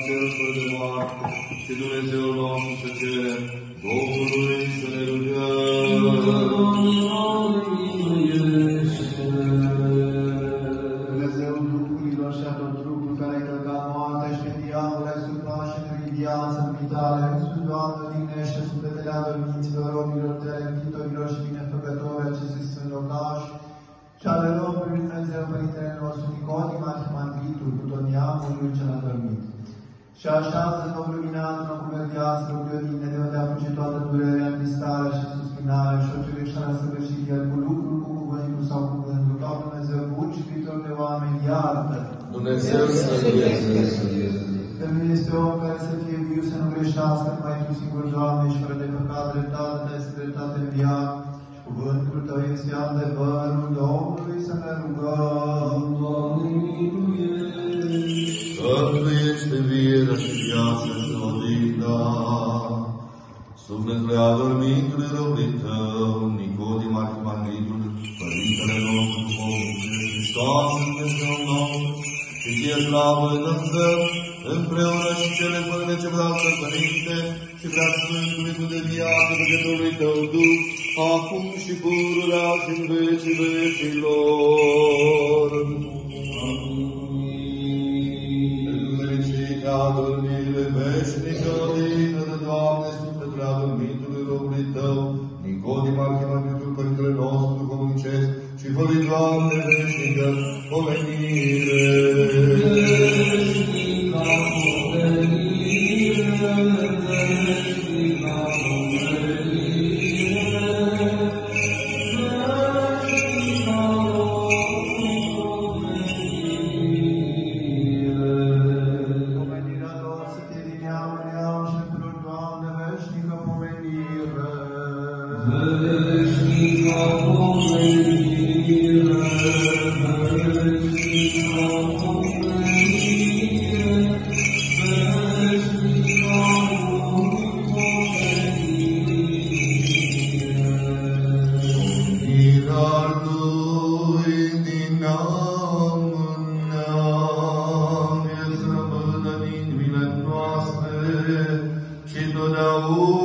cel fără de moarte și Dumnezeul nostru să cerem Domnului să ne rugăm. Dumnezeul Duhurilor și a tot trupul care ai călcat moartea și diavolul ai supra și ne viață în vitale, însuși, Doamne, dignește sufletele adormiților, robilor, televitorilor și binefăcători acestui sfânt locaș, și ale Domnului Dumnezeu, Părintele nostru Nicodim, Arhimandritul, cu tot neamul lui cel adormit. Și așează în luminat în locul verdeastră, Diodine, de unde a fugit toată durerea, întristarea și suspinarea și orice greșeală săvârșit, iar cu lucrul, cu cuvântul sau cu gândul, ca Dumnezeu bun și iubitor de oameni, iartă. Dumnezeu să ierte. Că nu este om care să fie viu, să nu greșească, numai Tu singur, Doamne, și fără de păcat, dreptate, Te este dreptate în viață. Cuvântul Tău este adevărul Domnului, să ne rugăm. Doamne, miluiește! Că este viera și viața și odihna. Sufletul adormitului robului Tău, Nicodim, Arhimandritul, Părintele nostru, Hristos, Dumnezeu nostru, și Ție slavă înălțăm, împreună și cele fără de ce vreau să Părinte, și prea Sfântului cu de viață Dumnezeului Tău Duh, acum și pururea și în vecii vecilor. Fericită adormire veșnică, odihnă de Doamne, sufletul adormitului robului Tău, Nicodim, Arhimandritul, Părintele nostru duhovnicesc, și fă-lui, Doamne, veșnică pomenire. Veșnica pomenire, veșnica Totdeauna